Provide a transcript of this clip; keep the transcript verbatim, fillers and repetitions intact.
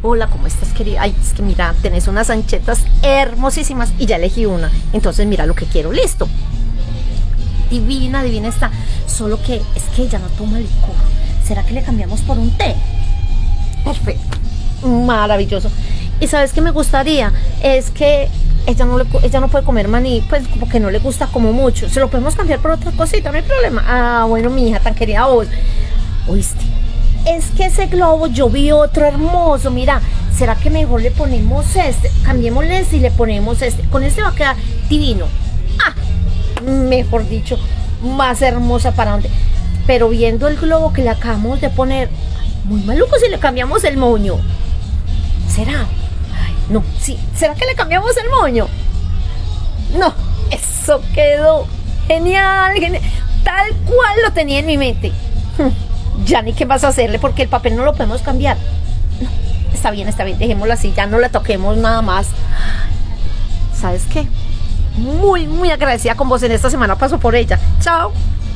Hola, ¿cómo estás, querida? Ay, es que mira, tenés unas anchetas hermosísimas y ya elegí una. Entonces mira lo que quiero, listo. Divina, divina está. Solo que es que ella no toma licor. ¿Será que le cambiamos por un té? Perfecto. Maravilloso. Y sabes qué me gustaría, es que ella no, le, ella no puede comer maní, pues como que no le gusta como mucho. Se lo podemos cambiar por otra cosita, no hay problema. Ah, bueno, mi hija, tan querida vos. Oíste, es que ese globo yo vi otro hermoso. Mira, ¿será que mejor le ponemos este? Cambiémosle este y le ponemos este. Con este va a quedar divino. Ah, mejor dicho, más hermosa para donde. Pero viendo el globo que le acabamos de poner, muy maluco si le cambiamos el moño. ¿Será? Ay, no, sí. ¿Será que le cambiamos el moño? No, eso quedó genial, genial. Tal cual lo tenía en mi mente. Ya ni qué vas a hacerle porque el papel no lo podemos cambiar. No, está bien, está bien, dejémoslo así, ya no la toquemos nada más. ¿Sabes qué? Muy, muy agradecida con vos. En esta semana paso por ella. Chao.